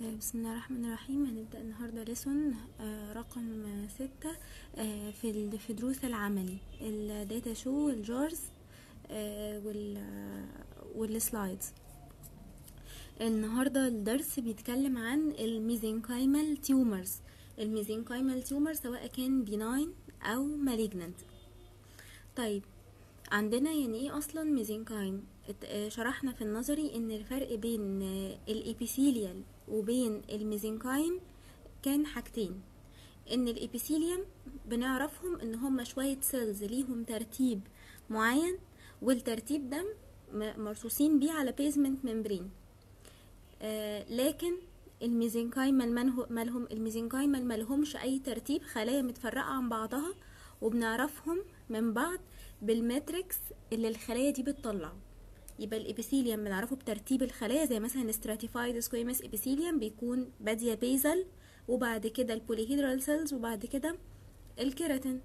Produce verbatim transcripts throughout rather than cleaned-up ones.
بسم الله الرحمن الرحيم. هنبدأ النهاردة ليسون آه رقم آه ستة آه في ال- في دروس العملي الداتا شو والجارز آه وال والسلايدز. النهاردة الدرس بيتكلم عن الميزنكايمال تيومرز. الميزنكايمال تيومر سواء كان بيناين أو مالجنانت. طيب، عندنا يعني ايه اصلا ميزنكايم؟ ات- آه، شرحنا في النظري ان الفرق بين آه، الابيثيليال وبين الميزنكايم كان حاجتين. ان الابيثيليوم بنعرفهم ان هم شوية سيلز ليهم ترتيب معين، والترتيب ده م- مرصوصين بيه على بيزمنت ممبرين. آه لكن الميزنكايمال منه- مالهم الميزنكايمال مالهمش اي ترتيب، خلايا متفرقة عن بعضها وبنعرفهم من بعض بالماتريكس اللي الخلايا دي بتطلعه. يبقى الابيثيليوم بنعرفه بترتيب الخلايا، زي مثلا stratified squamous epithelium بيكون بادية بيزل، وبعد كده البوليهيدرال سيلز، وبعد كده الكيراتين.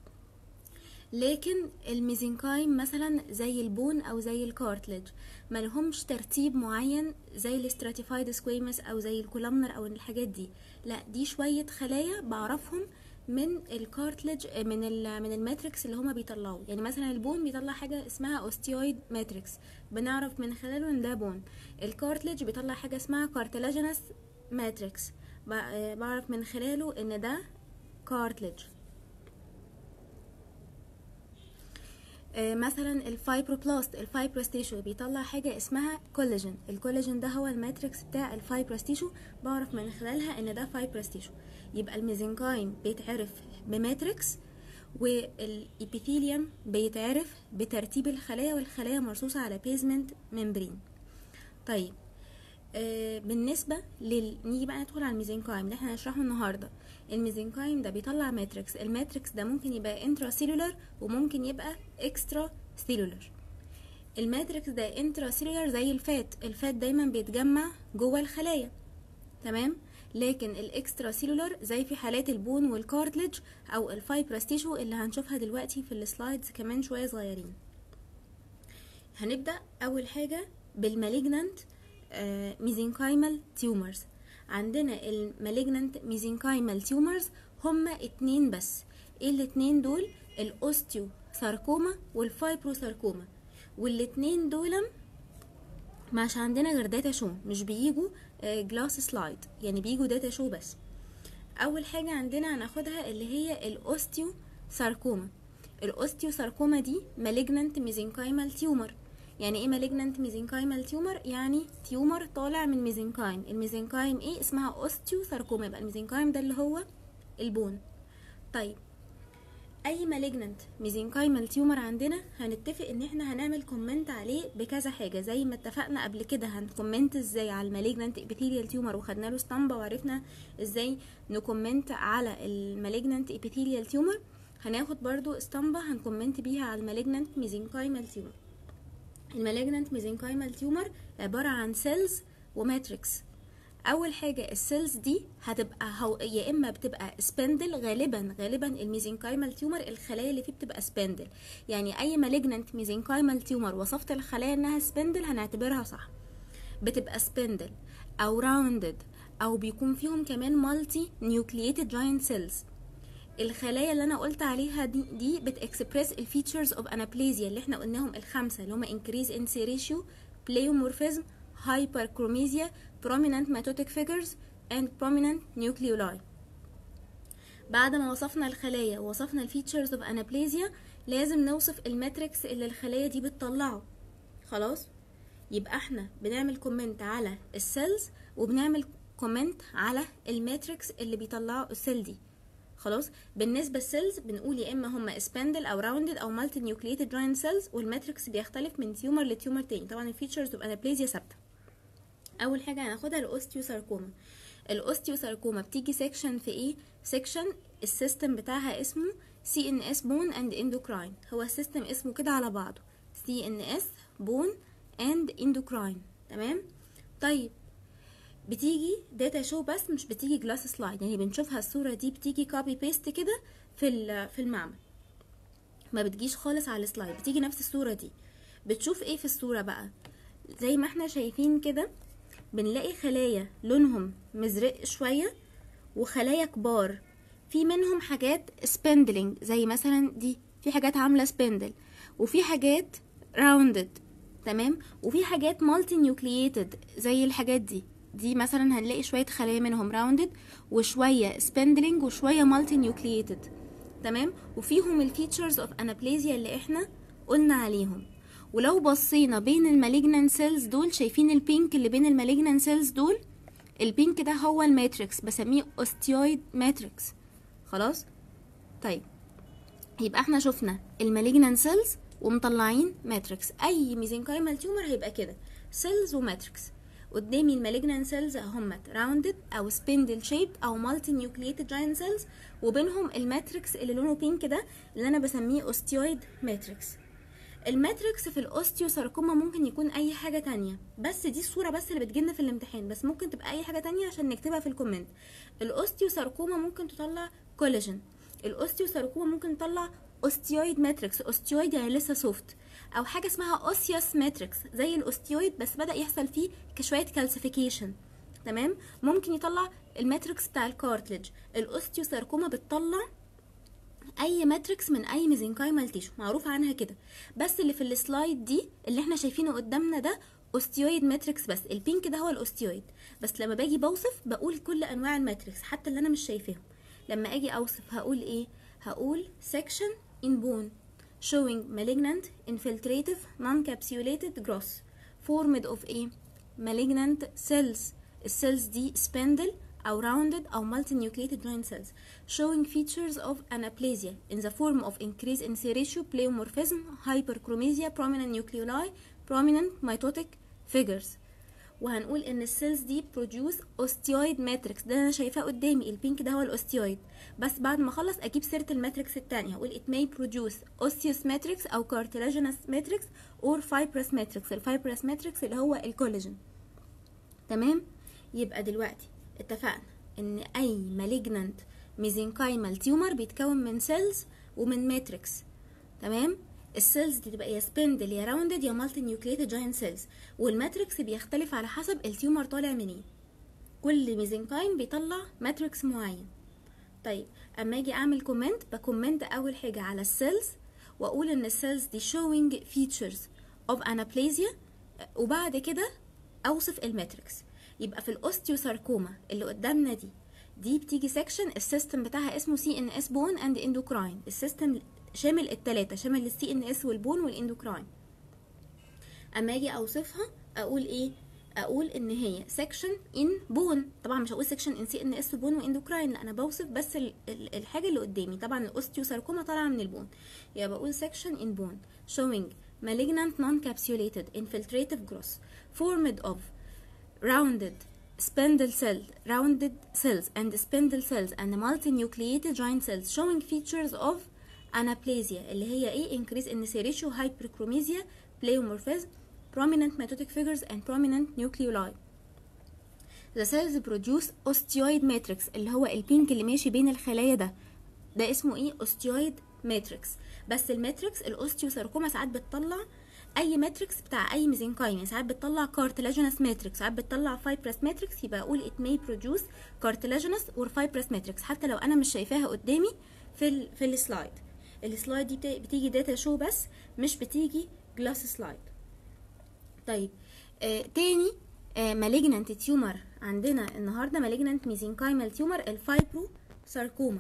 لكن الميزنكايم مثلا زي البون او زي الكارتلج ملهمش ترتيب معين زي الاستراتيفايد سكويمس او زي الكولامنر او الحاجات دي. لا، دي شويه خلايا بعرفهم من الكارتلج، من ال من الماتريكس اللي هما بيطلعوا. يعني مثلا البون بيطلع حاجه اسمها اوستيويد ماتريكس، بنعرف من خلاله ان ده بون. الكارتلج بيطلع حاجه اسمها كارتلاجينس ماتريكس، بعرف من خلاله ان ده كارتلج. آه، مثلا الفايبروبلاست الفايبرس تيشو بيطلع حاجه اسمها كولاجين. الكولاجين ده هو الماتريكس بتاع الفايبرس تيشو، بعرف من خلالها ان ده فايبرس تيشو. يبقى الميزنكايم بيتعرف بماتريكس، والابيثيليوم بيتعرف بترتيب الخلايا، والخلايا مرصوصه على بيزمنت ممبرين. طيب، آه بالنسبه لل نيجي بقى ندخل على الميزنكايم اللي احنا هنشرحه النهارده. الميزنكايم ده بيطلع ماتريكس. الماتريكس ده ممكن يبقى انترا سيلولر وممكن يبقى اكسترا سيلولر. الماتريكس ده انترا سيلولر زي الفات. الفات دايما بيتجمع جوه الخلايا، تمام. لكن الاكسترا سيلولر زي في حالات البون والكارتلج او الفايبرس تيشو اللي هنشوفها دلوقتي في السلايدز كمان شويه صغيرين. هنبدا اول حاجه بالمالجنانت ميزنكايمال تيومرز. عندنا المالجنانت ميزنكايمال تيومرز هما اتنين بس. ايه الاتنين دول؟ الاوستيو ساركوما والفايبرو ساركوما. والاتنين دول مش عندنا غير داتا شو، مش بيجوا جلاس سلايد، يعني بيجوا داتا شو بس. اول حاجه عندنا هناخدها اللي هي الاوستيو ساركوما. الاوستيو ساركوما دي مالجنانت ميزنكايمال تيومر. يعني ايه مالجنانت ميزنكايمال تيومر؟ يعني تيومر طالع من ميزنكايم. الميزنكايم ايه؟ اسمها اوستيو ساركوما. يبقى الميزنكايم ده اللي هو البون. طيب، اي مالجنانت ميزنكايمال تيومر عندنا هنتفق ان احنا هنعمل كومنت عليه بكذا حاجه، زي ما اتفقنا قبل كده هنكومنت ازاي على المالجنانت ابيثيليال تيومر وخدنا له اسطمبه وعرفنا ازاي نكومنت على المالجنانت ابيثيليال تيومر. هناخد برضو اسطمبه هنكومنت بيها على المالجنانت ميزنكايمال تيومر. المالجنانت ميزنكايمال تيومر عباره عن سيلز وماتريكس. اول حاجه السيلز دي هتبقى هو يا اما بتبقى سبندل، غالبا غالبا الميزنكايمال تيومر الخلايا اللي فيه بتبقى سبندل. يعني اي مالجنانت ميزنكايمال تيومر وصفت الخلايا انها سبندل هنعتبرها صح. بتبقى سبندل او راوندد، او بيكون فيهم كمان مالتي نيوكلييتد جاينت سيلز. الخلايا اللي انا قلت عليها دي دي بتاكسبريس الفيتشرز اوف انابليزيا اللي احنا قلناهم الخمسه، اللي هم increase in C ratio, pleomorphism, hyperchromesia, prominent mitotic figures and prominent nucleoli. بعد ما وصفنا الخلايا ووصفنا الفيتشرز اوف انابليزيا، لازم نوصف الماتريكس اللي الخلايا دي بتطلعه. خلاص، يبقى احنا بنعمل كومنت على السيلز وبنعمل كومنت على الماتريكس اللي بيطلعوا السيل دي. خلاص، بالنسبه للسيلز بنقول يا اما هم سبندل او راوندد او مالتي نيوكلييتد جاينت سيلز، والماتريكس بيختلف من تيومر لتيومر تاني. طبعا الفيتشرز اوف انابليزيا ثابته. اول حاجه هناخدها الاوستيوساركوما. الاوستيوساركوما بتيجي سيكشن في ايه؟ سيكشن السيستم بتاعها اسمه سي ان اس بون اند اندوكراين. هو السيستم اسمه كده على بعضه سي ان اس بون اند اندوكراين، تمام. طيب، بتيجي داتا شو بس مش بتيجي جلاس سلايد، يعني بنشوفها الصوره دي بتيجي كوبي بيست كده في في المعمل، ما بتجيش خالص على السلايد، بتيجي نفس الصوره دي. بتشوف ايه في الصوره بقى؟ زي ما احنا شايفين كده بنلاقي خلايا لونهم مزرق شوية وخلايا كبار، في منهم حاجات سبندلينج زي مثلا دي، في حاجات عاملة سبندل، وفي حاجات راوندد، تمام، وفي حاجات مالتي نيوكلييتد زي الحاجات دي. دي مثلا هنلاقي شوية خلايا منهم راوندد وشوية سبندلينج وشوية مالتي نيوكلييتد، تمام، وفيهم الفيتشرز اوف انابليزيا اللي احنا قلنا عليهم. ولو بصينا بين المالجنان سيلز دول، شايفين البينك اللي بين المالجنان سيلز دول؟ البينك ده هو الماتريكس، بسميه اوستيويد ماتريكس. خلاص. طيب يبقى احنا شفنا المالجنان سيلز ومطلعين ماتريكس. اي ميزنكايمال تيومر هيبقى كده، سيلز وماتريكس. قدامي المالجنان سيلز هم راوندد او سبندل شيب او مالتي نيوكلييتد جاينت سيلز، وبينهم الماتريكس اللي لونه بينك ده اللي انا بسميه اوستيويد ماتريكس. الماتريكس في الاوستيوساركوما ممكن يكون اي حاجه تانية، بس دي الصوره بس اللي بتجيلنا في الامتحان، بس ممكن تبقى اي حاجه تانية عشان نكتبها في الكومنت. الاوستيوساركوما ممكن تطلع كولاجين، الاوستيوساركوما ممكن تطلع اوستيويد ماتريكس، اوستيويد يعني لسه سوفت، او حاجه اسمها اوسيوس ماتريكس زي الاوستيويد بس بدا يحصل فيه شويه كالسيفيكيشن، تمام. ممكن يطلع الماتريكس بتاع الكارتلج. الاوستيوساركوما بتطلع اي ماتريكس من اي ميزنكايمال تيشو، معروف عنها كده. بس اللي في السلايد دي اللي احنا شايفينه قدامنا ده اوستيويد ماتريكس بس، البينك ده هو الاوستيويد بس. لما باجي بوصف بقول كل انواع الماتريكس حتى اللي انا مش شايفاهم. لما اجي اوصف هقول ايه؟ هقول section in bone showing malignant infiltrative non-capsulated growth formed of ايه؟ malignant cells. السيلز دي spindle أو rounded أو multinucleated joint cells showing features of anaplasia in the form of increase in serratio, pleomorphism, hyperchromasia, prominent nucleoli, prominent mitotic figures. وهنقول ان السيلز دي produce osteoid matrix، ده انا شايفاه قدامي البينك ده هو الاوستيويد. بس بعد ما اخلص اجيب سيره الماتريكس الثانيه، هقول it may produce osseous matrix او cartilaginous matrix or fibrous matrix. الفايبرس matrix اللي هو الكولاجين، تمام. يبقى دلوقتي اتفقنا ان اي malignant mesenchymal tumor بيتكون من سيلز ومن ماتريكس، تمام. السيلز دي تبقى يا سبندل يا راوندد يا مالتي نيوكلييتد جاينت سيلز، والماتريكس بيختلف على حسب التيومر طالع منين. كل ميزنكايم بيطلع ماتريكس معين. طيب اما اجي اعمل كومنت، بكومنت اول حاجه على السيلز واقول ان السيلز دي showing features of anaplasia، وبعد كده اوصف الماتريكس. يبقى في الاوستيوساركوما اللي قدامنا دي دي بتيجي سيكشن السيستم بتاعها اسمه سي ان اس بون اند اندوكراين. السيستم شامل التلاتة، شامل السي ان اس والبون والاندوكراين. اما اجي اوصفها اقول ايه؟ اقول ان هي سيكشن ان بون. طبعا مش هقول سيكشن ان سي ان اس وبون واندوكراين، لا انا بوصف بس ال ال الحاجه اللي قدامي. طبعا الاوستيوساركوما طالعه من البون، يبقى بقول سيكشن ان بون showing malignant non-capsulated infiltrative growth formed of rounded spindle cell rounded cells and spindle cells and multinucleated giant cells showing features of anaplasia اللي هي ايه؟ increase in serratio, hyperchromasia, pleomorphism, prominent mitotic figures and prominent nucleoli. The cells produce osteoid matrix اللي هو البينك اللي ماشي بين الخلايا ده ده اسمه ايه؟ osteoid matrix. بس الماتريكس الاوستيوساركوما ساعات بتطلع اي ماتريكس بتاع اي ميزنكايم، يعني ساعات بتطلع cartilaginous matrix، ساعات بتطلع fibrous matrix. يبقى اقول it may produce cartilaginous or fibrous matrix حتى لو انا مش شايفاها قدامي في ال في السلايد. السلايد دي بتيجي داتا شو بس، مش بتيجي جلاس سلايد. طيب آه تاني آه malignant tumor عندنا النهارده malignant mesenchymal tumor الفايبرو ساركوما.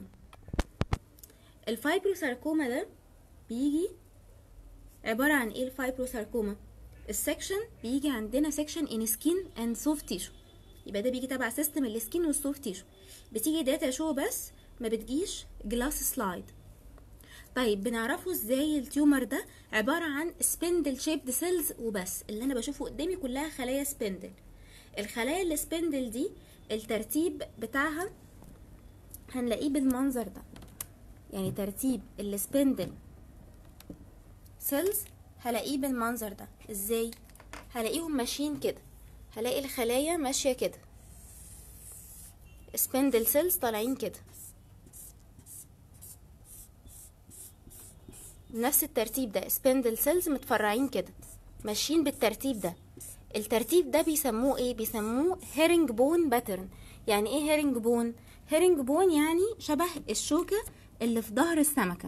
الفايبرو ساركوما ده بيجي عبارة عن ايه؟ الفايبرو ساركوما السكشن بيجي عندنا سكشن ان سكين اند سوفت تيشو، يبقى ده بيجي تبع سيستم السكين والسوفت تيشو. بتيجي داتا شو بس، ما بتجيش جلاس سلايد. طيب بنعرفه ازاي التيومر ده؟ عبارة عن سبندل شيبد سيلز وبس. اللي انا بشوفه قدامي كلها خلايا سبندل. الخلايا السبندل دي الترتيب بتاعها هنلاقيه بالمنظر ده، يعني ترتيب السبندل سيلز هلاقيه بالمنظر ده. ازاي؟ هلاقيهم ماشيين كده، هلاقي الخلايا ماشية كده، سبندل سيلز طالعين كده بنفس الترتيب ده، سبندل سيلز متفرعين كده ماشيين بالترتيب ده. الترتيب ده بيسموه ايه؟ بيسموه هيرنج بون باترن. يعني ايه هيرنج بون؟ هيرنج بون يعني شبه الشوكة اللي في ظهر السمكة.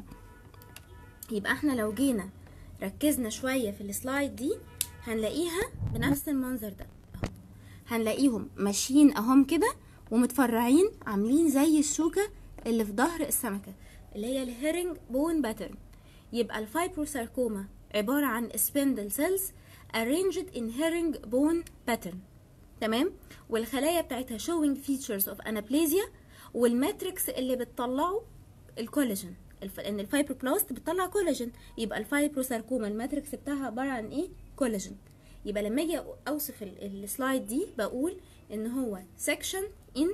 يبقى احنا لو جينا ركزنا شوية في السلايد دي هنلاقيها بنفس المنظر ده اهو. هنلاقيهم ماشيين اهم كده ومتفرعين عاملين زي الشوكة اللي في ظهر السمكة اللي هي الهيرنج بون باترن. يبقى الفايبروساركوما عبارة عن spindle cells arranged in herringbone pattern. تمام. والخلايا بتاعتها showing features of anaplasia، والماتريكس اللي بتطلعه الكولاجين، لان الفايبروبلاست بتطلع كولاجين. يبقى الفايبروساركوما الماتريكس بتاعها عبارة عن ايه؟ كولاجين. يبقى لما اجي اوصف السلايد دي بقول ان هو section in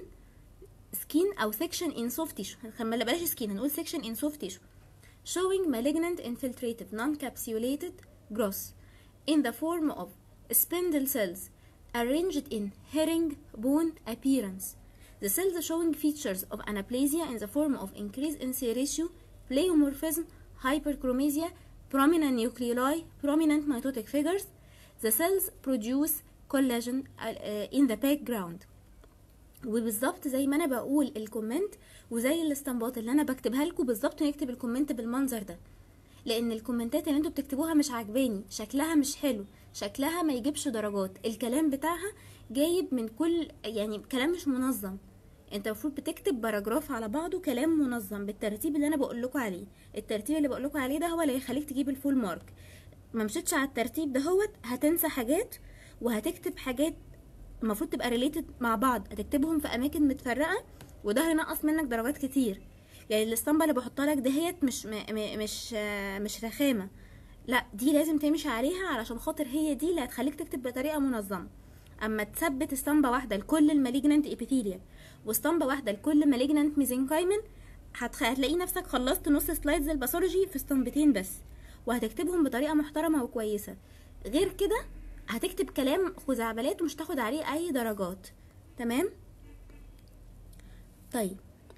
skin او section in soft tissue. خلينا بلاش skin، هنقول section in soft tissue showing malignant infiltrative non-capsulated growth in the form of spindle cells arranged in herringbone appearance. The cells showing features of anaplasia in the form of increase in C ratio, pleomorphism, hyperchromasia, prominent nucleoli, prominent mitotic figures. The cells produce collagen uh, in the background. وبالظبط زي ما انا بقول الكومنت وزي الاستنباط اللي انا بكتبها لكم بالظبط نكتب الكومنت بالمنظر ده، لان الكومنتات اللي انتوا بتكتبوها مش عاجباني، شكلها مش حلو، شكلها ما يجيبش درجات، الكلام بتاعها جايب من كل يعني كلام مش منظم. انت المفروض بتكتب باراجراف على بعضه كلام منظم بالترتيب اللي انا بقول لكم عليه. الترتيب اللي بقول لكم عليه ده هو اللي هيخليك تجيب الفول مارك. ما مشيتش على الترتيب ده هوت هتنسى حاجات وهتكتب حاجات المفروض تبقى ريليتد مع بعض، هتكتبهم في اماكن متفرقه وده هينقص منك درجات كتير. يعني الاسطمبه اللي بحطها لك دهيت مش م م مش مش رخامه، لا دي لازم تمشي عليها علشان خاطر هي دي اللي هتخليك تكتب بطريقه منظمه. اما تثبت اسطمبه واحده لكل المالجنانت ابيثيليا واسطمبه واحده لكل مالجنانت ميزنكايمن هتلاقي نفسك خلصت نص سلايدز الباثولوجي في اسطمبتين بس، وهتكتبهم بطريقه محترمه وكويسه. غير كده هتكتب كلام خزعبلات ومش تاخد عليه اي درجات. تمام. طيب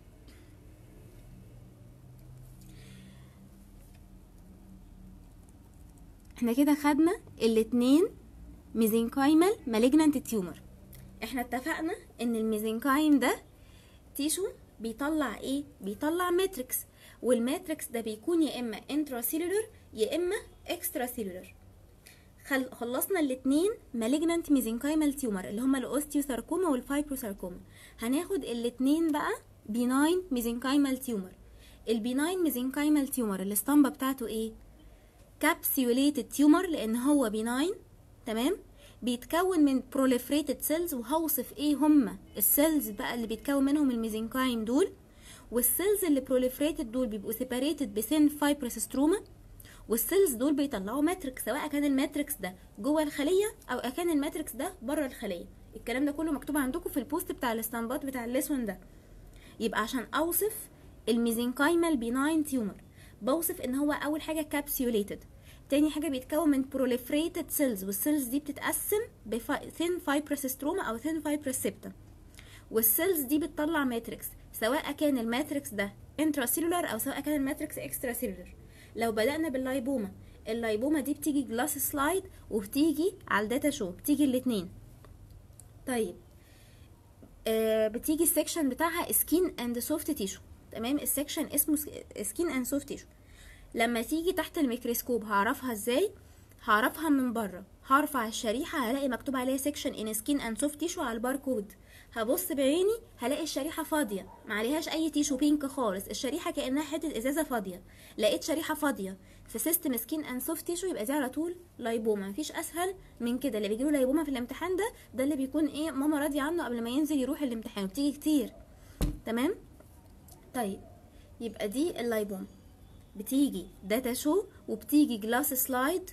احنا كده خدنا الاتنين ميزنكايمال مالجنانت تيومر. احنا اتفقنا ان الميزنكايم ده تيشو بيطلع ايه؟ بيطلع ماتريكس، والماتريكس ده بيكون يا اما انتراسيلولر يا اما اكسترا سيلولر. خلصنا الاتنين مالجنانت ميزنكايمال تيومر اللي هما الاوستيوساركوما والفايبروساركوما. هناخد الاتنين بقى بيناين ميزنكايمال تيومر. البيناين ميزنكايمال تيومر الاسطمبه بتاعته ايه؟ كابسيوليتد تيومر لان هو بيناين. تمام. بيتكون من proliferated cells، وهوصف ايه هما السيلز بقى اللي بيتكون منهم الميزنكايم دول. والسيلز اللي proliferated دول بيبقوا separated بسن fibrous stroma، والسيلز دول بيطلعوا ماتريكس، سواء كان الماتريكس ده جوه الخليه او كان الماتريكس ده بره الخليه. الكلام ده كله مكتوب عندكم في البوست بتاع الاستنباط بتاع الليسون ده. يبقى عشان اوصف الميزنكايمال بيناين تيومر بوصف ان هو اول حاجه كابسيوليتد، تاني حاجه بيتكون من proliferated cells، والسيلز دي بتتقسم بثين fibrous stroma او ثين fibrous septum، والسيلز دي بتطلع ماتريكس سواء كان الماتريكس ده intracellular او سواء كان الماتريكس extracellular. لو بدأنا باللايبوما، اللايبوما دي بتيجي جلاس سلايد وبتيجي على الداتا شو، بتيجي الاتنين. طيب آه بتيجي السكشن بتاعها سكين اند سوفت تيشو. تمام. السكشن اسمه سكين اند سوفت تيشو. لما تيجي تحت الميكروسكوب هعرفها ازاي؟ هعرفها من بره، هرفع الشريحه هلاقي مكتوب عليها سكشن ان سكين اند سوفت تيشو على الباركود، هبص بعيني هلاقي الشريحه فاضيه ما عليهاش اي تيشو بينك خالص، الشريحه كانها حته ازازه فاضيه. لقيت شريحه فاضيه في سيستم سكين اند سوفت تيشو يبقى دي على طول لايبوما، مفيش اسهل من كده. اللي بيجيله لايبوما في الامتحان ده ده اللي بيكون ايه ماما راضيه عنه قبل ما ينزل يروح الامتحان، وبتيجي كتير. تمام. طيب يبقى دي اللايبوما بتيجي داتا شو وبتيجي جلاس سلايد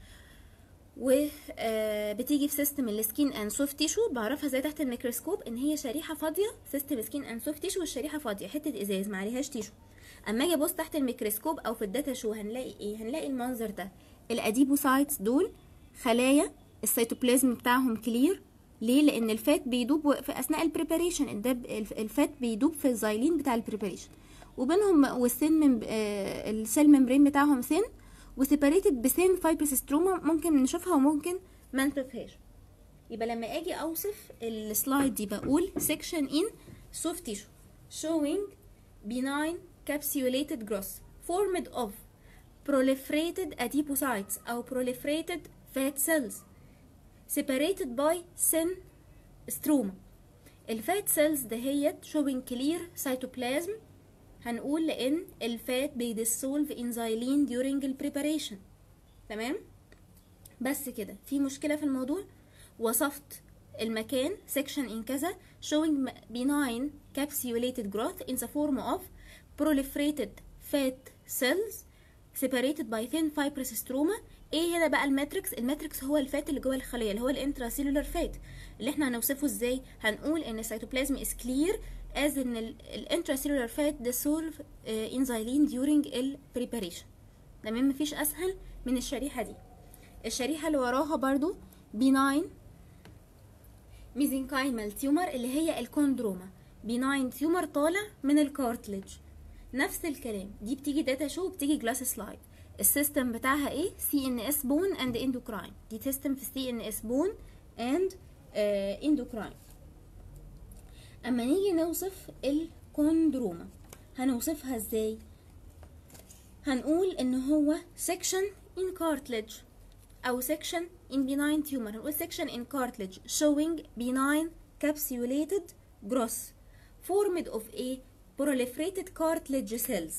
وبتيجي في سيستم السكين اند سوفت تيشو. بعرفها زي تحت الميكروسكوب ان هي شريحه فاضيه، سيستم سكين اند سوفت تيشو والشريحه فاضيه حته ازاز ما عليهاش تيشو. اما اجي ابص تحت الميكروسكوب او في الداتا شو هنلاقي ايه؟ هنلاقي المنظر ده. الاديبوسايتس دول خلايا السيتوبلازم بتاعهم كلير. ليه؟ لان الفات بيدوب في اثناء البريباريشن، الفات بيدوب في الزايلين بتاع البريباريشن، وبينهم والسن من آه السيل ممبرين بتاعهم ثين وسيباريتد بثين فايبرس ستروما، ممكن نشوفها وممكن ما نشوفهاش. يبقى لما اجي اوصف السلايد دي بقول section in soft tissue showing benign capsulated growth formed of proliferated adipocytes او proliferated fat cells separated by thin stroma. الفات سيلز دهيت showing clear cytoplasm، هنقول لان الفات بيديسولف in xylene during ال preparation. تمام؟ بس كده. في مشكلة في الموضوع؟ وصفت المكان section in كذا showing benign capsulated growth in the form of proliferated fat cells separated by thin fibrous stroma. ايه هنا بقى الماتريكس؟ الماتريكس هو الفات اللي جوه الخليه اللي هو الانتراسيلولار فات، اللي احنا هنوصفه ازاي؟ هنقول ان السيتوبلازم is clear as ان الانتراسيلولار فات dissolve in xylene during ال preparation. تمام؟ مفيش اسهل من الشريحه دي. الشريحه اللي وراها برضو benign mesenchymal tumor اللي هي الكوندروما. benign tumor طالع من الكارتلج. نفس الكلام، دي بتيجي داتا شو بتيجي جلاس سلايد. السيستم بتاعها ايه؟ سي ان اس بون اند اندوكراين. دي سيستم في سي ان اس بون اند اندوكراين. اما نيجي نوصف الكوندروما هنوصفها ازاي؟ هنقول ان هو section in cartilage او section in benign tumor. هنقول section in cartilage showing benign capsulated growth formed of a proliferated cartilage cells.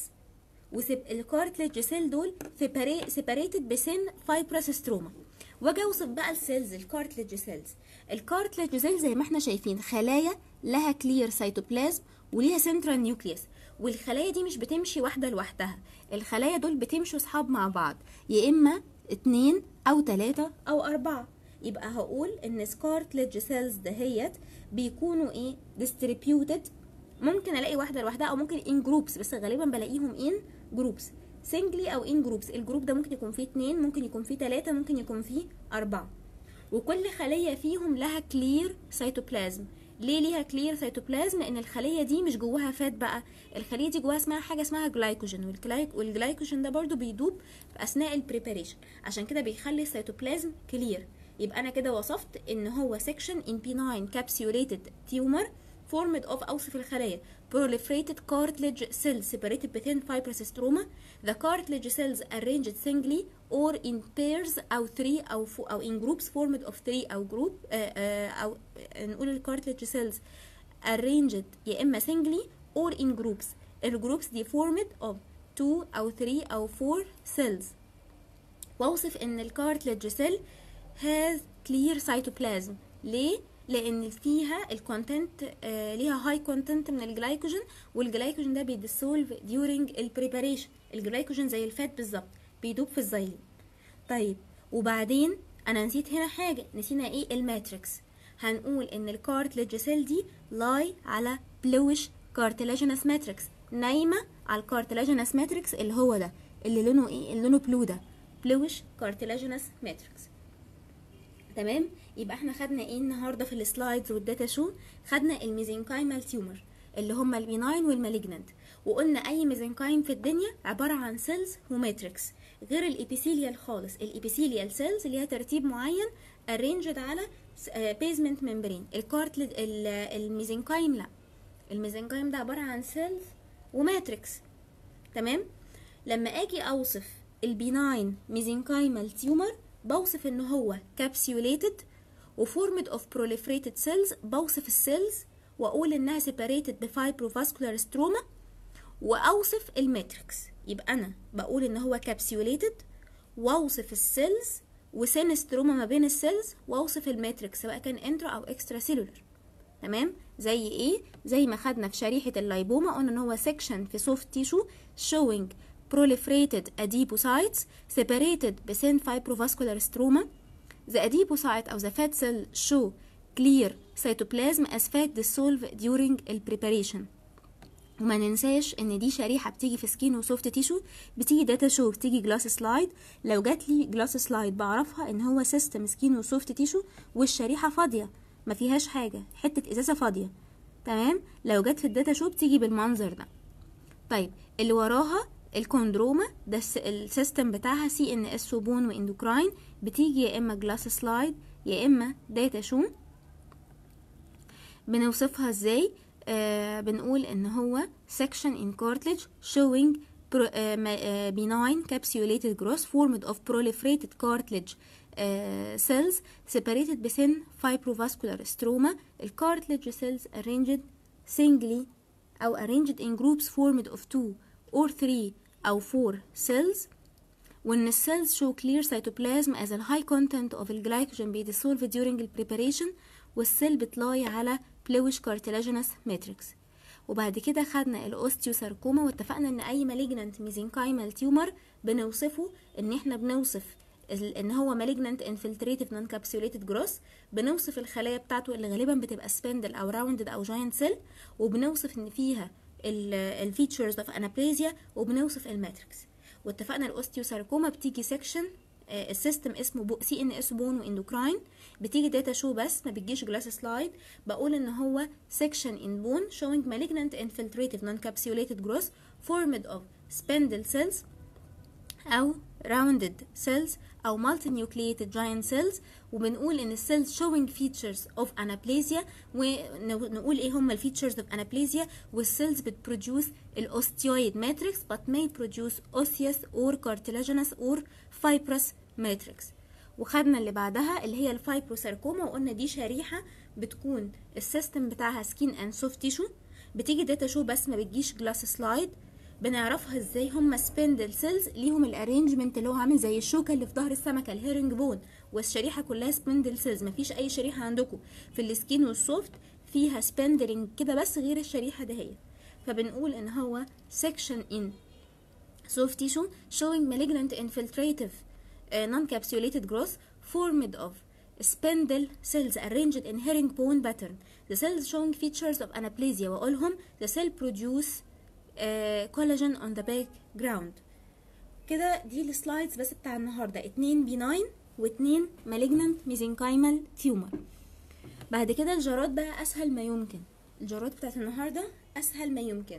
والكارتلج سيل دول سيباريتد بسن فايبرس ستروما. واجي اوصف بقى السيلز الكارتلج سيلز. الكارتلج سيل زي ما احنا شايفين خلايا لها كلير سيتوبلازم وليها سنترال نيوكليوس، والخلايا دي مش بتمشي واحده لوحدها، الخلايا دول بتمشوا صحاب مع بعض، يا اما اتنين او تلاتة او اربعة. يبقى هقول ان الكارتلج سيلز دهيت بيكونوا ايه؟ ديستريبيوتد. ممكن الاقي واحده لوحدها او ممكن ان جروبس، بس غالبا بلاقيهم ان جروبس سنجلي او ان جروبس. الجروب ده ممكن يكون فيه اتنين، ممكن يكون فيه تلاتة، ممكن يكون فيه اربعة، وكل خليه فيهم لها كلير سيتوبلازم. ليه ليها كلير سيتوبلازم؟ لان الخليه دي مش جواها فات بقى، الخليه دي جواها اسمها حاجه اسمها جلايكوجين، والجلايكوجين ده برضو بيدوب في اثناء البريباريشن، عشان كده بيخلي السيتوبلازم كلير. يبقى انا كده وصفت ان هو section in benign capsulated tumor formed of اوصف الخلايا proliferated cartilage cells separated within fibrous stroma. The cartilage cells arranged singly or in pairs او three او four او in groups formed of three او group uh, uh, او نقول ال cartilage cells arranged يا اما singly or in groups. ال groups دي formed of two او three او four cells. واوصف ان ال cartilage cell has clear cytoplasm. ليه؟ لان فيها الكونتنت آه ليها هاي كونتنت من الجلايكوجين، والجلايكوجين ده بيديسولف during البريباريشن. الجلايكوجين زي الفات بالظبط بيدوب في الزيلين. طيب وبعدين انا نسيت هنا حاجه، نسينا ايه؟ الماتريكس. هنقول ان الكارتلج سيل دي لاي على بلوش كارتلاجينس ماتريكس، نايمه على الكارتلاجينس ماتريكس اللي هو ده اللي لونه ايه؟ اللي لونه بلو ده بلوش كارتلاجينس ماتريكس. تمام؟ يبقى احنا خدنا ايه النهارده في السلايدز والداتا شو؟ خدنا الميزنكايمال تيومر اللي هم البيناين والمالجنانت، وقلنا اي ميزنكايم في الدنيا عباره عن سيلز وماتريكس، غير الابيثيليال خالص. الابيثيليال سيلز اللي هي ترتيب معين ارينجد على بيزمنت ممبرين. الكارتلج الميزنكايم لا، الميزنكايم ده عباره عن سيلز وماتريكس. تمام؟ لما اجي اوصف البيناين ميزنكايمال تيومر بوصف ان هو capsulated وformed of proliferated cells. بوصف السيلز واقول انها separated بفايبروفاسكولار ستروما، واوصف الماتريكس. يبقى انا بقول ان هو capsulated واوصف السيلز وسن ستروما ما بين السيلز، واوصف الماتريكس سواء كان انترا او اكسترا سيلولر. تمام؟ زي ايه؟ زي ما خدنا في شريحه اللايبوما قلنا ان هو section في soft tissue showing proliferated adipocytes separated بسن fibrovascular stroma. The adipocyte أو the fat cell show clear cytoplasm as fat dissolve during the preparation. وما ننساش ان دي شريحة بتيجي في سكين وسوفت تيشو، بتيجي داتا شو، بتيجي جلاس سلايد. لو جات لي جلاس سلايد بعرفها ان هو سيستم سكين وسوفت تيشو والشريحة فاضية ما فيهاش حاجة، حتة ازازة فاضية. تمام؟ لو جات في الداتا شو بتيجي بالمنظر ده. طيب اللي وراها الكوندروما ده السيستم بتاعها سي ان اس وبون واندوكراين، بتيجي يا اما جلاس سلايد يا اما داتا شو. بنوصفها ازاي؟ آه بنقول ان هو section in cartilage showing pro, uh, benign capsulated growth formed of proliferated cartilage uh, cells separated within fibrovascular stroma. ال cartilage cells arranged singly أو arranged in groups formed of two or three أو four cells. when the cells show clear cytoplasm as a high content of the glycogen بيدissolve during the preparation والسيل بتلاي على bluish cartilaginous matrix. وبعد كده خدنا الاوستيوساركوما واتفقنا ان اي malignant mesenchymal tumor بنوصفه ان احنا بنوصف ان هو malignant infiltrative non-capsulated growth. بنوصف الخلايا بتاعته اللي غالبا بتبقى spindle او rounded او giant cell، وبنوصف ان فيها ال features of anaplasia، وبنوصف الماتريكس. واتفقنا الاوستيوساركوما بتيجي section السيستم اسمه سي ان اس بون واندوكراين، بتيجي داتا شو بس ما بتجيش جلاس سلايد. بقول ان هو section in bone showing malignant infiltrative non-capsulated growth formed of spindle cells او rounded cells او multinucleated giant cells. وبنقول ان السيلز showing features of anaplasia، ونقول ايه هم الفيتشرز of anaplasia. والسيلز بتبروديوس الاوستيويد matrix but may produce osseous or cartilaginous or fibrous matrix. وخدنا اللي بعدها اللي هي الفايبروساركوما، وقلنا دي شريحة بتكون السيستم بتاعها skin and soft tissue، بتيجي داتا شو بس ما بتجيش جلاس سلايد. بنعرفها ازاي؟ هم سبندل سيلز ليهم الارينجمنت اللي هو عامل زي الشوكه اللي في ظهر السمكه الهيرنج بون، والشريحه كلها سبندل سيلز. مفيش اي شريحه عندكم في السكين والسوفت فيها سبندلنج كده بس غير الشريحه دهيت. فبنقول ان هو section in soft tissue showing malignant infiltrative uh, non-capsulated growth formed of spindle cells arranged in herringbone pattern. The cells showing features of anaplasia، واقولهم the cell produce كولاجين اون ذا باك جراوند. كده دي السلايدز بس بتاع النهارده، اتنين بيناين واتنين مالجنانت ميزنكايمال تيومر. بعد كده الجارات بقى اسهل ما يمكن، الجارات بتاعت النهارده اسهل ما يمكن.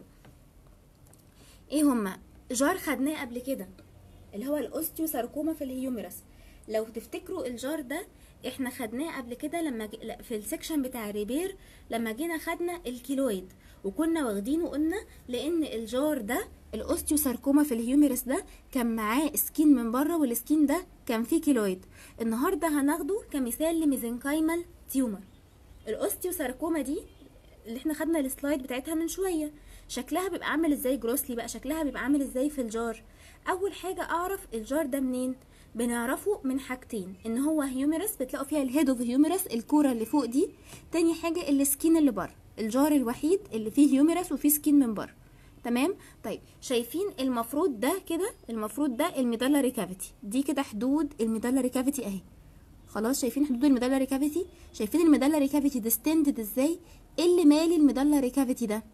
ايه هما؟ جار خدناه قبل كده اللي هو الاوستيوساركوما في الهيوميرس. لو تفتكروا الجار ده احنا خدناه قبل كده لما في السكشن بتاع ريبير، لما جينا خدنا الكيلويد وكنا واخدينه. قلنا لان الجار ده الاوستيوساركوما في الهيوميرس ده كان معاه سكين من بره، والسكين ده كان فيه كيلويد. النهارده هناخده كمثال لميزنكايمال تيومر. الاوستيوساركوما دي اللي احنا خدنا السلايد بتاعتها من شويه، شكلها بيبقى عامل ازاي جروسلي بقى؟ شكلها بيبقى عامل ازاي في الجار؟ اول حاجه اعرف الجار ده منين؟ بنعرفه من حاجتين، ان هو هيوميرس بتلاقوا فيها الهيد اوف هيوميرس الكوره اللي فوق دي. تاني حاجه السكين اللي بره، الجار الوحيد اللي فيه هيوميرس وفيه سكين من بره. تمام؟ طيب شايفين المفروض ده كده، المفروض ده الميدالاري كافيتي، دي كده حدود الميدالاري كافيتي اهي. خلاص شايفين حدود الميدالاري كافيتي؟ شايفين الميدالاري كافيتي ديستندد ازاي؟ ايه اللي مالي الميدالاري كافيتي ده؟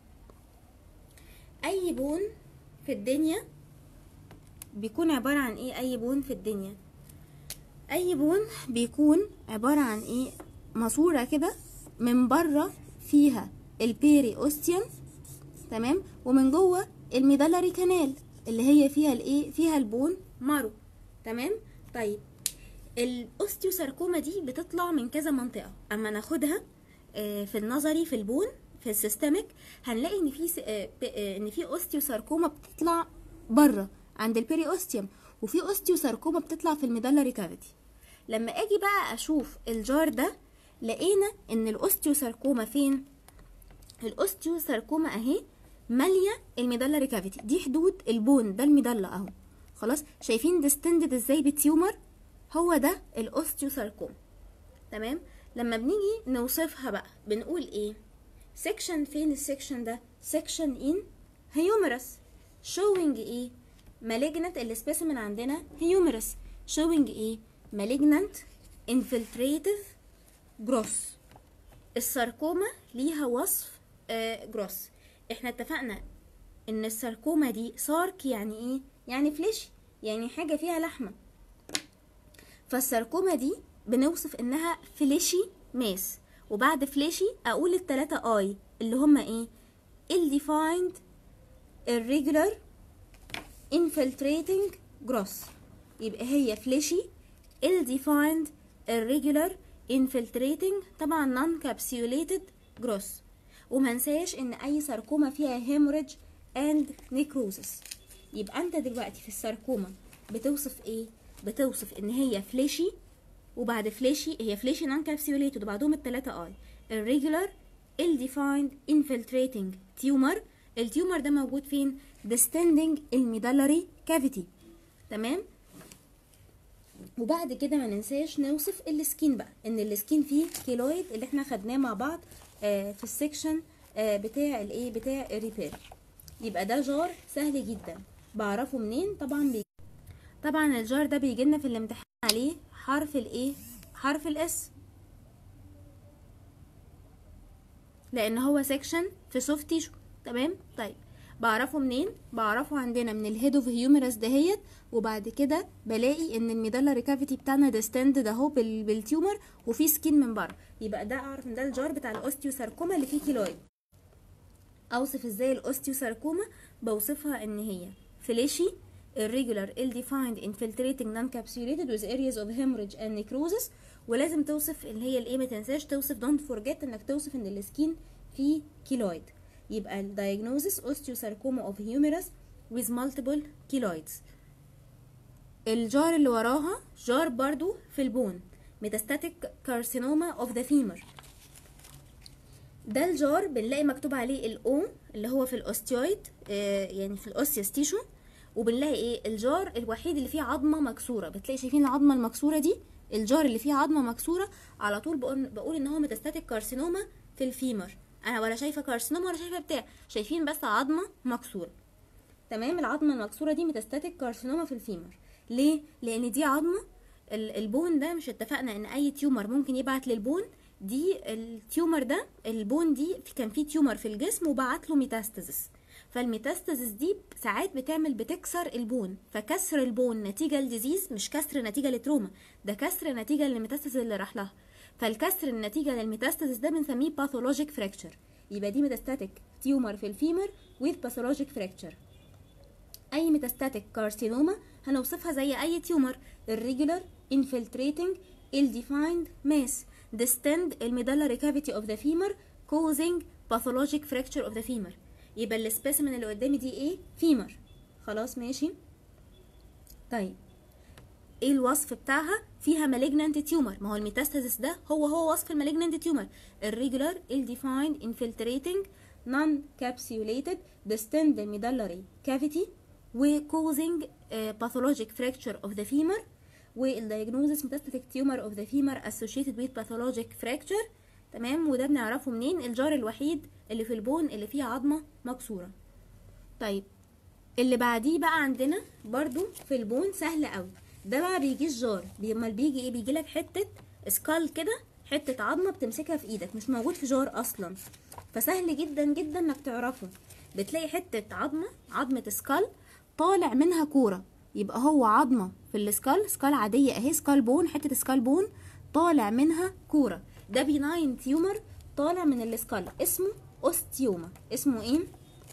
اي بون في الدنيا بيكون عبارة عن ايه؟ اي بون في الدنيا اي بون بيكون عبارة عن ايه؟ ماسورة كده من بره فيها البيري اوستيوم، تمام، ومن جوه الميدالاري كانال اللي هي فيها الايه؟ فيها البون مارو. تمام. طيب الاوستيوساركوما دي بتطلع من كذا منطقة، اما ناخدها في النظري في البون في السيستميك هنلاقي ان في ان في اوستيوساركوما بتطلع بره عند البيري اوستيوم، وفي اوستيوساركوما بتطلع في الميدالاري كافيتي. لما اجي بقى اشوف الجار ده لقينا ان الاوستيوساركوما فين؟ الاوستيوساركوما اهي ماليه الميدالاري كافيتي، دي حدود البون ده الميدالا اهو. خلاص شايفين ديستندد ازاي بالتيومر؟ هو ده الاوستيوساركوما. تمام. لما بنيجي نوصفها بقى بنقول ايه؟ سيكشن فين السيكشن ده؟ سيكشن ان هيوميرس showing ايه؟ malignant. السبيسيمن عندنا هيوميرس showing ايه؟ malignant infiltrative growth. الساركوما ليها وصف آه جروس. احنا اتفقنا ان الساركوما دي سارك يعني ايه؟ يعني فليشي، يعني حاجة فيها لحمة. فالساركوما دي بنوصف انها فليشي ماس، وبعد فليشي اقول التلاتة اي اللي هما ايه؟ الديفايند irregular infiltrating growth. يبقى هي فليشي الديفايند irregular infiltrating طبعا non capsulated gross. ومنساش ان اي ساركوما فيها hemorrhage and necrosis. يبقى انت دلوقتي في الساركوما بتوصف ايه؟ بتوصف ان هي فليشي، وبعد فليشي هي فليشي non capsulated وبعدهم التلاتة اي irregular ill defined infiltrating tumor. التيومر ده موجود فين؟ distending الميدالري cavity. تمام. وبعد كده ما ننساش نوصف السكين بقى، ان السكين فيه كيلويد اللي احنا خدناه مع بعض آه في السكشن آه بتاع الايه بتاع الريبير. يبقى ده جار سهل جدا. بعرفه منين؟ طبعا بي... طبعا الجار ده بيجي لنا في الامتحان عليه حرف الايه حرف الاس، لان هو سكشن في سوفت تيشو. تمام. طيب بعرفه منين؟ بعرفه عندنا من الهيد اوف هيومرس دهيت، وبعد كده بلاقي ان الميدالري كافيتي بتاعنا ديستند اهو بالتيومر وفي سكين من بره. يبقى ده اعرف ان ده الجار بتاع الاوستيوساركوما اللي فيه كيلويد. اوصف ازاي الاوستيوساركوما؟ بوصفها ان هي فليشي irregular ill defined infiltrating non-capsulated with areas of hemorrhage and necrosis. ولازم توصف اللي هي الايه، ما تنساش توصف don't forget انك توصف ان السكين فيه كيلويد. يبقى ال diagnosis osteosarcoma of humerus with multiple keloids. الجار اللي وراها جار برضو في البون metastatic carcinoma of the femur. ده الجار بنلاقي مكتوب عليه الاو اللي هو في الاوستيويد آه يعني في الاوسيوس تيشو، وبنلاقي ايه الجار الوحيد اللي فيه عظمه مكسوره. بتلاقي شايفين العظمه المكسوره دي، الجار اللي فيه عظمه مكسوره على طول بقول, بقول ان هو metastatic carcinoma في الفيمر. انا ولا شايفه كارسينوما ولا شايفه بتاع، شايفين بس عظمه مكسوره. تمام. العظمه المكسوره دي ميتاستاتيك كارسينوما في الفيمر. ليه؟ لان دي عظمه البون ده، مش اتفقنا ان اي تيومر ممكن يبعت للبون؟ دي التيومر ده البون دي كان فيه تيومر في الجسم وبعت له ميتاستاسيس، فالميتاستاسيس دي ساعات بتعمل بتكسر البون. فكسر البون نتيجه لديزيز، مش كسر نتيجه لتروما، ده كسر نتيجه للميتاستاسيس اللي راح لها. فالكسر النتيجه للميتاستاسيس ده بنسميه باثولوجيك فراكتشر. يبقى دي ميتاستاتيك تيومر في الفيمر with pathologic fracture. اي ميتاستاتيك كارسينوما هنوصفها زي اي تيومر irregular infiltrating ill defined mass distend الميدالري cavity of the femur causing pathologic fracture of the femur. يبقى السبيسيمن اللي قدامي دي ايه؟ فيمر. خلاص ماشي. طيب ايه الوصف بتاعها؟ فيها malignant tumor. ما هو الميتاستاسيس ده هو هو وصف المالجنانت tumor irregular ill defined infiltrating non-capsulated distend the medullary cavity و causing uh, pathologic fracture of the femur. والdiagnosis metastatic tumor of the femur associated with pathologic fracture. تمام. وده بنعرفه منين؟ الجار الوحيد اللي في البون اللي فيه عظمه مكسوره. طيب اللي بعديه بقى عندنا برضو في البون سهل قوي. ده بقى بيجيش جار، امال بيجي ايه؟ بيجي لك حته سكال كده، حته عظمه بتمسكها في ايدك، مش موجود في جار اصلا. فسهل جدا جدا انك تعرفه. بتلاقي حته عظمه، عظمه سكال طالع منها كوره، يبقى هو عظمه في السكال، سكال عاديه اهي، سكال بون، حته سكال بون طالع منها كوره. ده بيناين تيومر طالع من السكال اسمه اوستيوما. اسمه ايه؟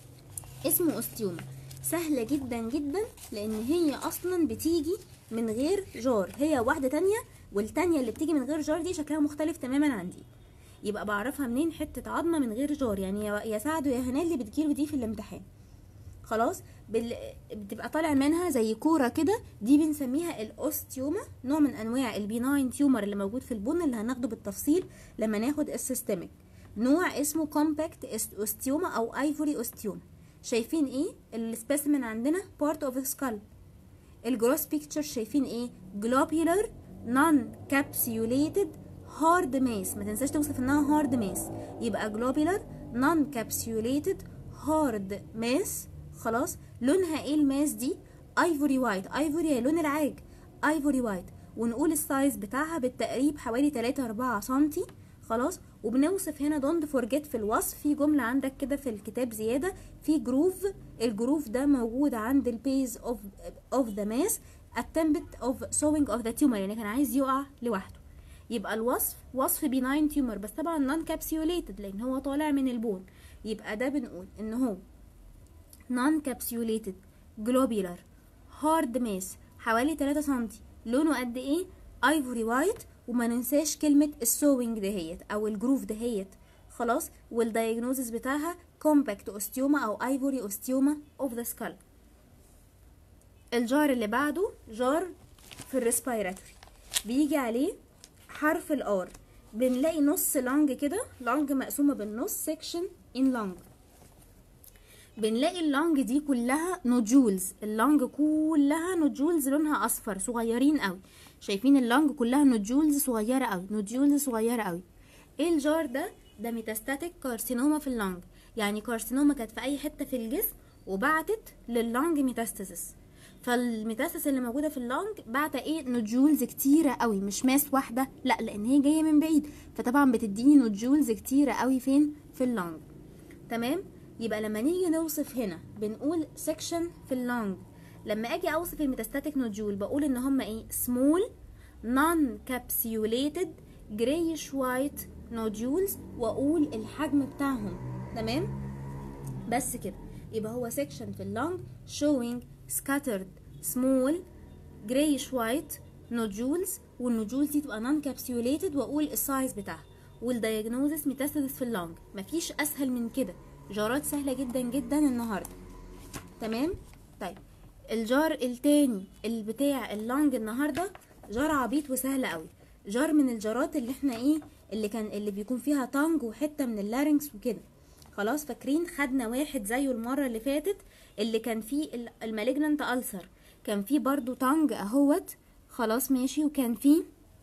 اسمه اوستيوما. سهله جدا جدا لان هي اصلا بتيجي من غير جار، هي واحده تانية، والتانية اللي بتيجي من غير جار دي شكلها مختلف تماما عن دي. يبقى بعرفها منين؟ حته عظمه من غير جار، يعني يا سعد ويا هنال اللي بتجيله دي في الامتحان. خلاص بال... بتبقى طالع منها زي كوره كده، دي بنسميها الاوستيوما، نوع من انواع البيناين تيومر اللي موجود في البن اللي هناخده بالتفصيل لما ناخد السيستميك. نوع اسمه كومباكت اوستيوما او ايفوري اوستيوما. شايفين ايه السبيسيمن عندنا؟ بارت اوف سكال. الجروس بيكتشر شايفين ايه؟ جلوبيولار نون كابسيوليتد هارد ماس. ما تنساش توصف انها هارد ماس. يبقى جلوبيولار نون كابسيوليتد هارد ماس. خلاص. لونها ايه الماس دي؟ ايفوري وايت. ايفوري هي لون العاج، ايفوري وايت. ونقول السايز بتاعها بالتقريب حوالي تلاتة اربعة سنتي. خلاص. وبنوصف هنا دونت فورجيت في الوصف، في جمله عندك كده في الكتاب زياده، في جروف. الجروف ده موجود عند البيز اوف اوف ذا ماس اتمبت اوف سوينج اوف ذا تيومر، يعني كان عايز يقع لوحده. يبقى الوصف وصف بيناين تيومر، بس طبعا نون كابسيوليتد لان هو طالع من البون. يبقى ده بنقول ان هو نون كابسيوليتد جلوبيولار هارد ماس حوالي تلاتة سنتي. لونه قد ايه؟ ايفوري وايت. وما ننساش كلمه السوينج دهيت او الجروف دهيت. خلاص. والدايجنوزس بتاعها كومباكت اوستيوما او ايفوري اوستيوما اوف ذا سكال. الجار اللي بعده جار في الريسبيراتوري، بيجي عليه حرف الار، بنلاقي نص لانج كده، لانج مقسومه بالنص، سيكشن ان لانج. بنلاقي اللانج دي كلها نودجولز، اللانج كلها نودجولز لونها اصفر صغيرين قوي. شايفين اللانج كلها نودجولز صغيره قوي، نودجولز صغيره قوي. ايه الجار ده؟ ده ميتاستاتيك كارسينوما في اللانج، يعني كارسينوما كانت في اي حته في الجسم وبعتت لللانج ميتاستاسيس. فالميتاستاسيس اللي موجوده في اللانج بعتة ايه؟ نودجولز كتيره قوي، مش ماس واحده، لا، لان هي جايه من بعيد، فطبعا بتديني نودجولز كتيره قوي فين؟ في اللانج. تمام. يبقى لما نيجي نوصف هنا بنقول سيكشن في اللانج. لما اجي اوصف الميتاستاتيك نودجول بقول ان هم ايه؟ سمول نون كابسيوليتد جرايش وايت نودجولز، واقول الحجم بتاعهم. تمام. بس كده. يبقى هو سيكشن في اللانج showing scattered small grayish white nodules، والنودجولز دي تبقى non capsulated، واقول السايز بتاعها. والدايجنوزس ميتاستاسيس في اللانج. مفيش اسهل من كده، جارات سهله جدا جدا النهارده. تمام. طيب الجار التاني اللي بتاع اللانج النهارده جار عبيط وسهل قوي، جار من الجارات اللي احنا ايه، اللي كان اللي بيكون فيها تانج وحته من اللارنكس وكده. خلاص. فاكرين خدنا واحد زيه المره اللي فاتت اللي كان فيه المالجنانت ألسر، كان فيه برضو تانج اهوت. خلاص ماشي. وكان فيه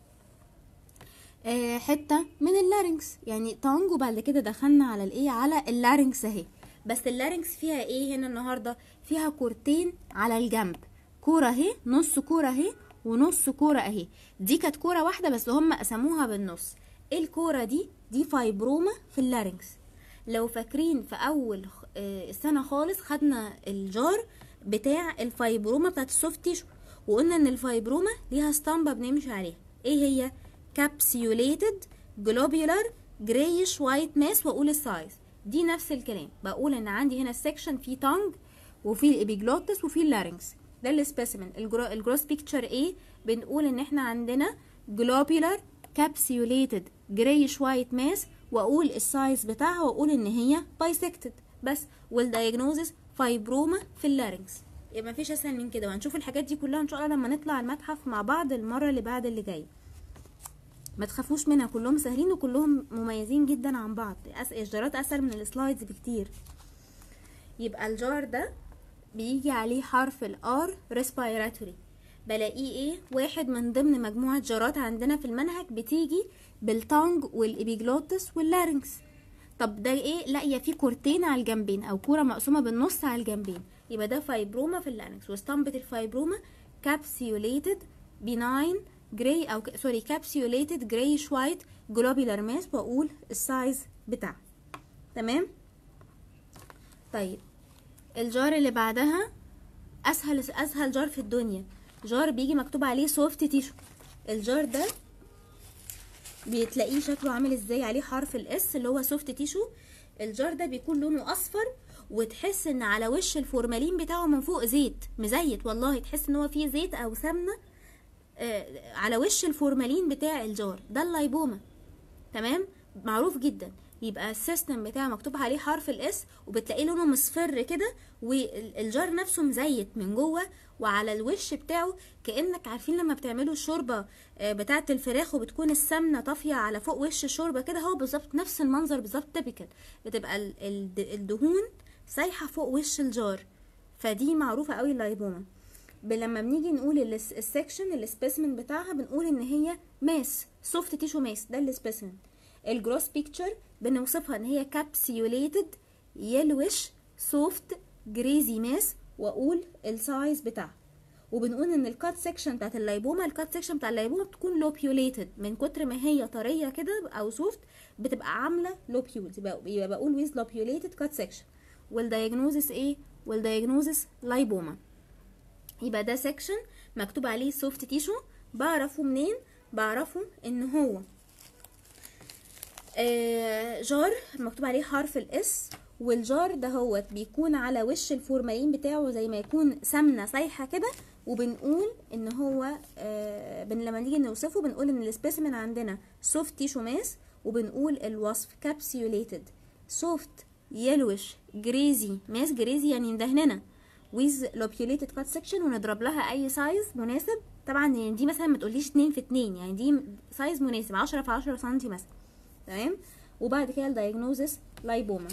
آه حته من اللارنكس، يعني تانج، وبعد كده دخلنا على الايه، على اللارنكس اهي. بس اللارنكس فيها ايه هنا النهارده؟ فيها كورتين على الجنب، كوره اهي، نص كوره اهي، ونص كوره اهي. دي كانت كوره واحده بس هم قسموها بالنص. ايه الكوره دي؟ دي فايبروما في اللارنكس. لو فاكرين في اول السنه خالص خدنا الجار بتاع الفايبروما بتاعت السوفت تيشو، وقلنا ان الفايبروما ليها اسطمبه بنمشي عليها. ايه هي؟ كابسيوليتد جلوبيولار جرايش وايت ماس، واقول السايز. دي نفس الكلام، بقول ان عندي هنا السكشن فيه تانج وفيه الابيجلوتس وفيه اللارنكس. ده السبيسيمن. الجروس بيكتشر ايه؟ بنقول ان احنا عندنا جلوبيولار كابسيوليتد جرايش وايت ماس، واقول السايز بتاعها، واقول ان هي بايسكتد بس. والدايجنوزس فايبروما في اللارنكس. يبقى مفيش اسهل من كده. وهنشوف الحاجات دي كلها ان شاء الله لما نطلع المتحف مع بعض المره اللي بعد اللي جايه. ما تخافوش منها، كلهم سهلين وكلهم مميزين جدا عن بعض. الجارات اسهل من السلايدز بكتير. يبقى الجار ده بيجي عليه حرف الار ريسبيراتوري، بلاقيه ايه؟ واحد من ضمن مجموعه جارات عندنا في المنهج بتيجي بالتانج والابيجلوتس واللارنكس. طب ده ايه؟ لاقيه فيه كورتين على الجنبين او كوره مقسومه بالنص على الجنبين، يبقى ده فايبروما في اللارنكس. واسطمبه الفايبروما كابسيوليتد بيناين جراي او سوري كابسيوليتد جرايش وايت جلوبيولار ماس، واقول السايز بتاعها. تمام. طيب الجار اللي بعدها اسهل اسهل جار في الدنيا، جار بيجي مكتوب عليه سوفت تيشو. الجار ده بتلاقيه شكله عامل ازاي؟ عليه حرف الاس اللي هو سوفت تيشو. الجار ده بيكون لونه اصفر، وتحس ان على وش الفورمالين بتاعه من فوق زيت مزيت، والله تحس ان هو فيه زيت او سمنه آه على وش الفورمالين بتاع الجار ده. اللايبوما. تمام. معروف جدا. يبقى السيستم بتاعه مكتوب عليه حرف الاس، وبتلاقيه لونه مصفر كده، والجار نفسه مزيت من جوه، وعلى الوش بتاعه كأنك عارفين لما بتعملوا الشوربه بتاعه الفراخ وبتكون السمنه طافيه على فوق وش الشوربه كده، هو بالظبط نفس المنظر بالظبط. تيبيكال بتبقى الدهون سايحه فوق وش الجار. فدي معروفه قوي اللايبوما. لما بنيجي نقول السكشن السبيسمن بتاعها بنقول ان هي ماس، سوفت تيشو ماس، ده السبيسمن. الجروس بيكتشر بنوصفها ان هي كابسيوليتد يلوش سوفت جريزي ماس، واقول السايز بتاعها. وبنقول ان الكات سيكشن بتاعت اللايبوما، الكات سيكشن بتاع اللايبوما بتكون لوبيوليتد، من كتر ما هي طريه كده او سوفت بتبقى عامله لوبيولز، يبقى بقول ويز لوبيوليتد كات سيكشن. والدايجنوزس ايه؟ والدايجنوزس لايبوما. يبقى ده سيكشن مكتوب عليه سوفت تيشو. بعرفه منين؟ بعرفه ان هو آه جار مكتوب عليه حرف الاس، والجار ده هو بيكون على وش الفورمالين بتاعه زي ما يكون سمنه سايحه كده، وبنقول ان هو آه بن لما نيجي نوصفه بنقول ان السبيسيمن عندنا سوفت تيشو ماس، وبنقول الوصف كابسيوليتد سوفت يلوش جريزي ماس، جريزي يعني مدهننه with lobulated cut section، ونضرب لها اي سايز مناسب. طبعا يعني دي مثلا ما تقوليش اتنين في اتنين، يعني دي سايز مناسب عشرة في عشرة سنتي مثلا، تمام. وبعد كده الدايجنوزس لايبوما.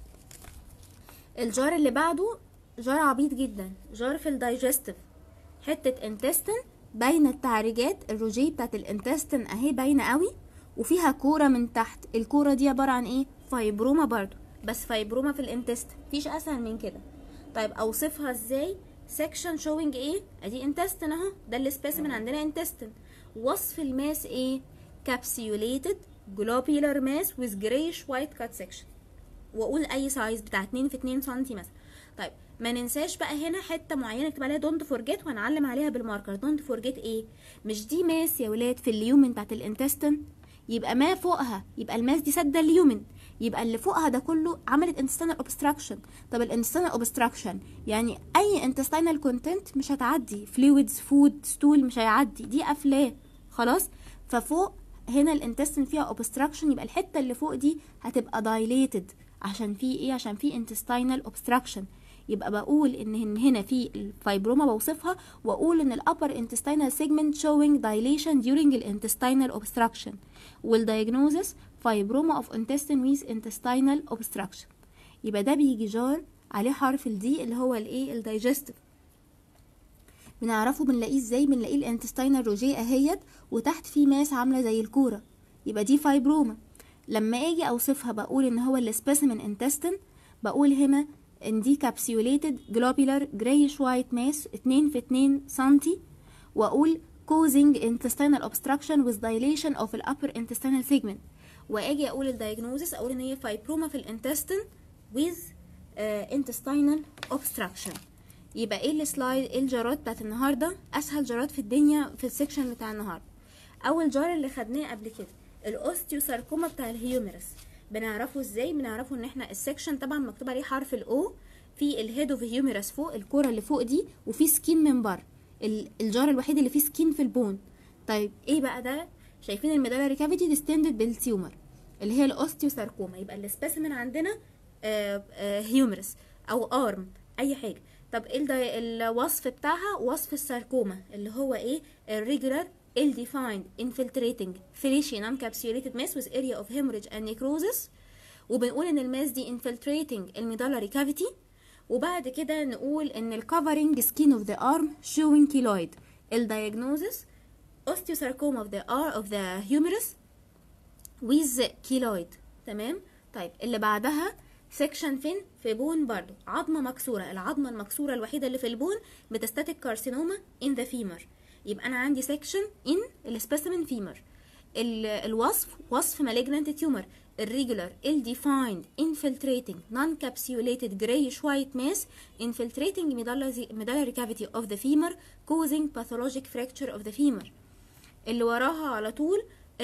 الجار اللي بعده جار عبيط جدا، جار في الدايجستيف، حته انتستين باينه التعريجات الروجيه بتاعت الانتستين اهي باينه قوي، وفيها كوره من تحت. الكوره دي عباره عن ايه؟ فايبروما برضو، بس فايبروما في الانتستين، مفيش اسهل من كده. طيب اوصفها ازاي؟ سيكشن شوينج ايه؟ ادي انتستين اهو، ده السبيسيمن عندنا انتستين. وصف الماس ايه؟ كابسيوليتد جلوبيولار ماس with grayish white cut section، واقول اي سايز بتاع اتنين في اتنين سنتي مثلا. طيب ما ننساش بقى هنا حته معينه نكتب عليها دونت فورجيت، وهنعلم عليها بالماركر. دونت فورجيت ايه؟ مش دي ماس يا ولاد في اليومن بتاعت الانتستين، يبقى ما فوقها، يبقى الماس دي سد اليومن، يبقى اللي فوقها ده كله عملت intestinal obstruction. طب الانتستينال obstruction يعني اي intestinal content مش هتعدي، fluids food stool مش هيعدي، دي قافلاه خلاص. ففوق هنا الانتستين فيها obstruction، يبقى الحته اللي فوق دي هتبقى dilated عشان في ايه؟ عشان في intestinal obstruction. يبقى بقول ان هنا في الفايبروما بوصفها، واقول ان الupper intestinal segment showing dilation during الintestinal obstruction، والdiagnosis فايبروما of intestine with intestinal obstruction. يبقى ده بيجي جار عليه حرف الدي اللي هو الايه؟ الدايجستيف. بنعرفه بنلاقيه ازاي؟ بنلاقيه الانتستينال روجيه اهيت، وتحت فيه ماس عامله زي الكوره، يبقى دي فايبروما. لما اجي اوصفها بقول ان هو السبيسيمن انتستين، بقول هنا ان دي كابسيوليتد جلوبيولار جرايش وايت ماس اتنين في اتنين سنتي، واقول causing intestinal obstruction with dilation of the upper intestinal segment. واجي اقول الدايجنوزس اقول ان هي فايبروما في الانتستين with uh, intestinal obstruction. يبقى ايه السلايد؟ ايه الجارات بتاعت النهارده؟ اسهل جارات في الدنيا في السكشن بتاع النهارده. اول جار اللي خدناه قبل كده الاوستيوساركوما بتاع الهيوميرس. بنعرفه ازاي؟ بنعرفه ان احنا السكشن طبعا مكتوب عليه حرف الاو، في الهيد اوف هيوميرس فوق الكوره اللي فوق دي، وفي سكين من بره، الجار الوحيد اللي فيه سكين في البون. طيب ايه بقى ده؟ شايفين الميدالاري كافيتي ديستندد بالتيومر اللي هي الاوستيوساركوما. يبقى السبيسيمن عندنا آآ آآ هيوميرس او ارم اي حاجه. طب ايه الوصف بتاعها؟ وصف الساركوما اللي هو ايه؟ irregular ill-defined infiltrating fleshy non-capsulated mass with area of hemorrhage and necrosis. وبنقول ان الماس دي infiltrating الميدالاري كافيتي. وبعد كده نقول ان الكفرنج skin of the arm showing keloid. الدايجنوزس osteosarcoma of the arm of the humerus with keloid، تمام. طيب اللي بعدها سكشن فين؟ في بون برضو، عظمه مكسوره، العظمه المكسوره الوحيده اللي في البون ميتاستاتيك كارسينوما in the femur. يبقى انا عندي سكشن ان السبيسيمن فيمر. الوصف وصف malignant tumor irregular ill-defined infiltrating non-capsulated grayish white mass infiltrating medullary cavity of the femur causing pathologic fracture of the femur. اللي وراها على طول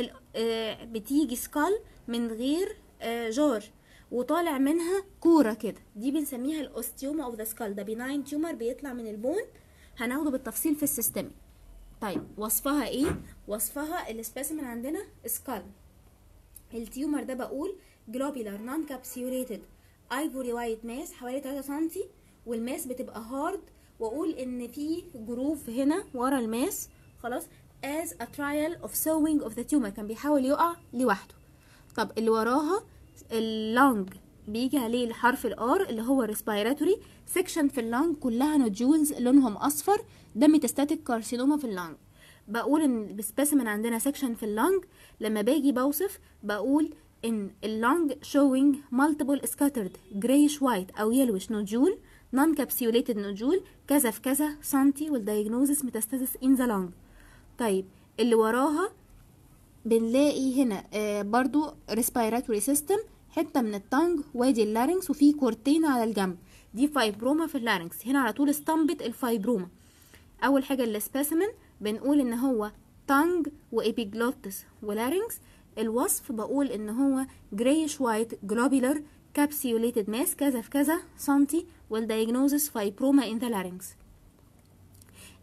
بتيجي سكال من غير جار وطالع منها كوره كده، دي بنسميها الاوستيوما اوف ذا سكال. ده بيناين تيومر بيطلع من البون، هناخده بالتفصيل في السيستمي. طيب وصفها ايه؟ وصفها السبيسيمن عندنا سكال. التيومر ده بقول جلوبيولار نون كابسيوليتد ايفوري وايت ماس حوالي تلاتة سنتي، والماس بتبقى هارد، واقول ان في جروف هنا ورا الماس خلاص as a trial of sewing of the tumor، كان بيحاول يقع لوحده. طب اللي وراها اللانج بيجي عليه الحرف الار اللي هو respiratory section في اللانج كلها نودجولز لونهم اصفر، ده ميتاستاتيك كارسينوما في اللانج. بقول ان السبيسيمن عندنا سكشن في اللانج. لما باجي بوصف بقول ان اللانج showing multiple scattered grayish white او yellowish nodule non capsulated nodule كذا في كذا سنتي، والدايجنوزس ميتاستاسيس in the lung. طيب اللي وراها بنلاقي هنا آه برضو respiratory system، حته من التانج وادي اللارynx وفي كورتين على الجنب، دي فايبروما في اللارynx. هنا على طول استنبط الفايبروما. اول حاجه السبيسيمن بنقول ان هو تانج وابيجلوتس ولارynx. الوصف بقول ان هو grayish white globular capsulated mass كذا في كذا سنتي، والدايجنوزس فايبروما in the larynx.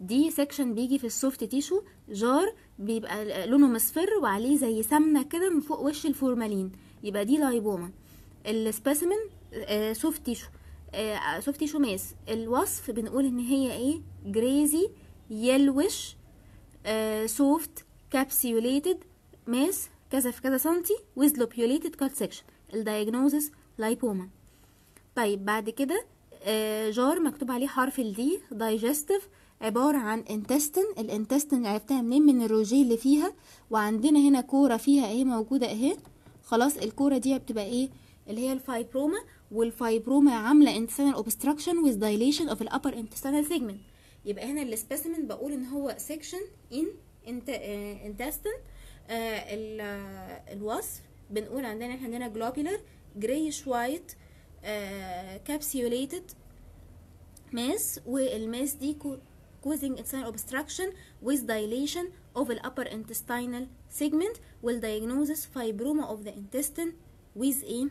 دي سيكشن بيجي في السوفت تيشو، جار بيبقى لونه مصفر وعليه زي سمنه كده من فوق وش الفورمالين، يبقى دي لايبوما. السبيسيمن آه سوفت تيشو، آه سوفت تيشو ماس، الوصف بنقول ان هي ايه؟ جريزي يلوش آه سوفت كابسيوليتد ماس كذا في كذا سنتي with lobulated cut section. الدايجنوزس لايبوما. طيب بعد كده آه جار مكتوب عليه حرف الدي، digestive، عبارة عن انتستن. الانتستن عرفتها منين؟ من الروجيه اللي فيها، وعندنا هنا كورة فيها اهي موجودة اهي. خلاص الكورة دي بتبقى ايه؟ اللي هي الفايبروما، والفايبروما عاملة intestinal obstruction with dilation of the upper intestinal segment. يبقى هنا السبيسيمن بقول ان هو section in intestine. آه الوصف بنقول عندنا احنا عندنا globular grayish white آه capsulated mass، والماس دي causing intestinal obstruction with dilation of the upper intestinal segment. والdiagnosis fibroma of the intestine with a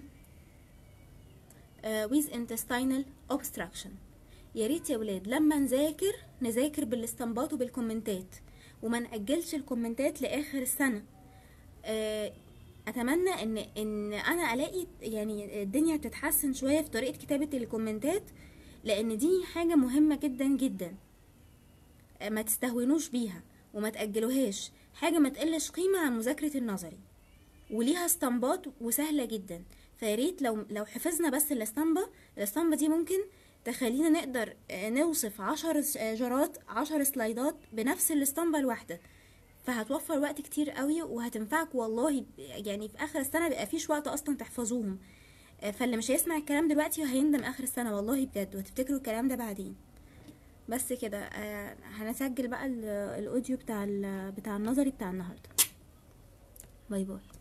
uh, with intestinal obstruction. يا ريت يا ولاد لما نذاكر نذاكر بالاستنباط وبالكومنتات، وما نأجلش الكومنتات لآخر السنة. uh, اتمنى ان ان انا الاقي يعني الدنيا تتحسن شويه في طريقه كتابه الكومنتات، لان دي حاجه مهمه جدا جدا، ما تستهونوش بيها وما تاجلوهاش. حاجه ما تقلش قيمه عن مذاكره النظري، وليها استنباط وسهله جدا. فياريت لو لو حفظنا بس الاسطمبه الاسطمبه دي ممكن تخلينا نقدر نوصف عشر جرات عشر سلايدات بنفس الاسطمبه الواحده، فهتوفر وقت كتير قوي وهتنفعك والله. يعني في اخر السنه بيبقى فيش وقت اصلا تحفظوهم، فاللي مش هيسمع الكلام دلوقتي هيندم اخر السنه والله بجد، وهتفتكروا الكلام ده بعدين. بس كده آه هنسجل بقى الاوديو بتاع بتاع النظري بتاع النهارده. باي باي.